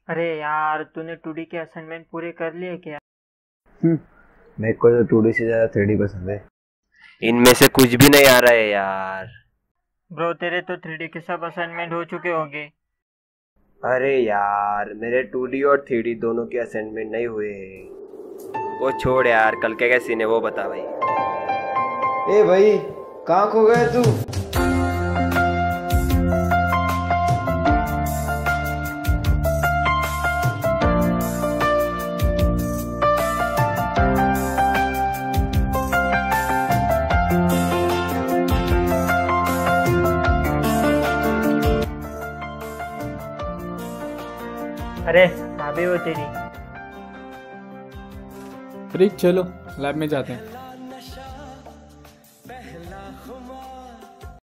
अरे यार, तूने 2D के असाइनमेंट पूरे कर लिए क्या? मेरे को तो 2D से ज्यादा 3D पसंद है। इनमें से कुछ भी नहीं आ रहा है यार। ब्रो, तेरे तो 3D के सब असाइनमेंट हो चुके होंगे। अरे यार, मेरे 2D और 3D दोनों के असाइनमेंट नहीं हुए हैं। वो छोड़ यार, कल क्या सीन है वो बता भाई। ए भाई, कहाँ खो गए तू? अरे भाभी वो तेरी। फ्रिज चलो लैब में जाते हैं।